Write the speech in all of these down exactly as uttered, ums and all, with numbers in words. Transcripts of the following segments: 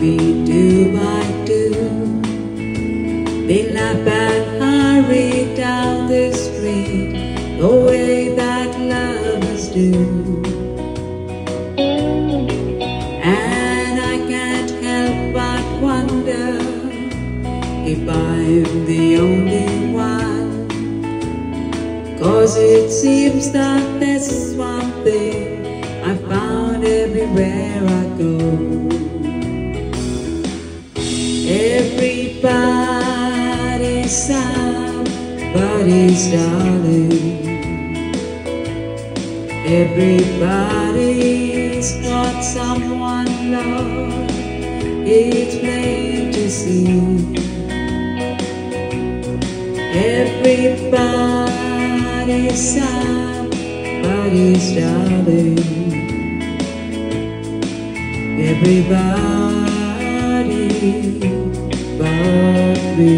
me do I do? They laugh and hurry down the street the way that lovers do. And I can't help but wonder if I'm the only one, 'cause it seems that there's one thing I found everywhere I go. Everybody's somebody's darling. Everybody's got someone loved, it's plain to see. Everybody's somebody's darling. Everybody but me.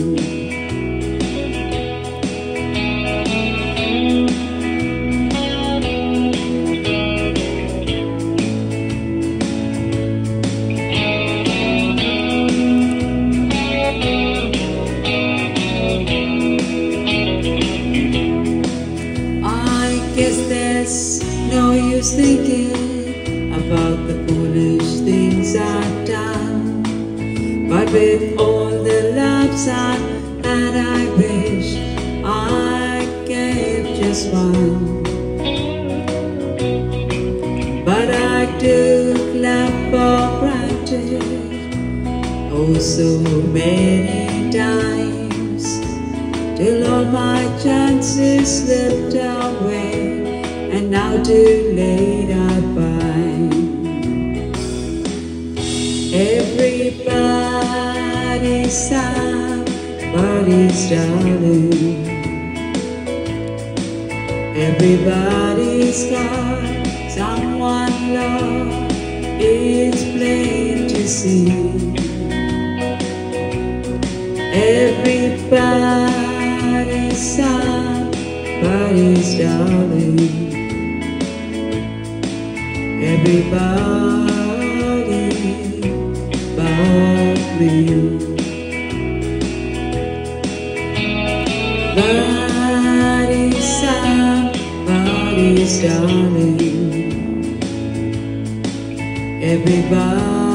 Guess there's no use thinking about the foolish things I've done, but with all the loves I had, I wish I gave just one. But I took love for granted oh so many times, till all my chances slipped away, and now too late I find. Everybody's somebody's darling. Everybody's got someone loved, it's plain to see. Everybody's somebody's darling. Everybody but me. Body's somebody's darling. Everybody